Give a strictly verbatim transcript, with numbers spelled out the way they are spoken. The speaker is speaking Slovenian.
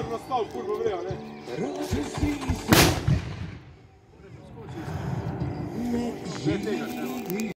kar nastal, kurva vrejo, ne? Ne tega, ne.